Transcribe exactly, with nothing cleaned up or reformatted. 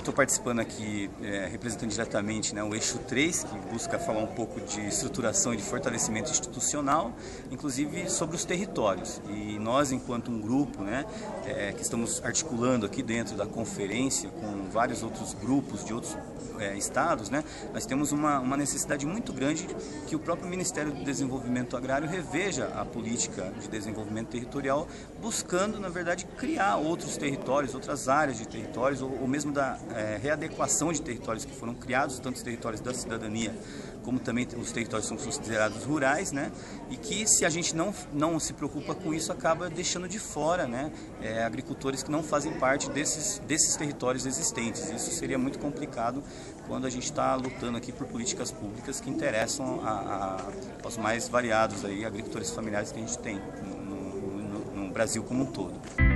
estou participando aqui é, representando diretamente, né, o eixo três, que busca falar um pouco de estruturação e de fortalecimento institucional, inclusive sobre os territórios. E nós, enquanto um grupo, né, é, que estamos articulando aqui dentro da conferência com vários outros grupos de outros é, estados, né, nós temos uma, uma necessidade muito grande que o próprio Ministério do Desenvolvimento Agrário reveja a política de desenvolvimento territorial, buscando, na verdade, criar outros territórios, outras áreas de territórios, ou, ou mesmo da é, readequação de territórios que foram criados, tanto os territórios da cidadania, como também os territórios que são considerados rurais, né? E que, se a gente não, não se preocupa com isso, acaba deixando de fora, né, é, agricultores que não fazem parte desses, desses territórios existentes. Isso seria muito complicado quando a gente está lutando aqui por políticas públicas que interessam a, a, aos mais variados aí, agricultores familiares que a gente tem no, no, no Brasil como um todo.